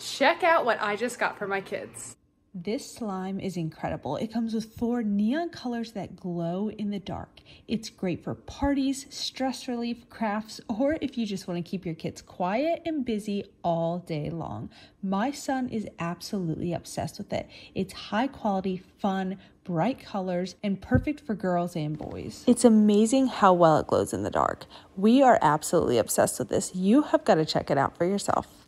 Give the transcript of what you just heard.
Check out what I just got for my kids. This slime is incredible. It comes with 4 neon colors that glow in the dark. It's great for parties, stress relief, crafts, or if you just want to keep your kids quiet and busy all day long. My son is absolutely obsessed with it. It's high quality, fun, bright colors, and perfect for girls and boys. It's amazing how well it glows in the dark. We are absolutely obsessed with this. You have got to check it out for yourself.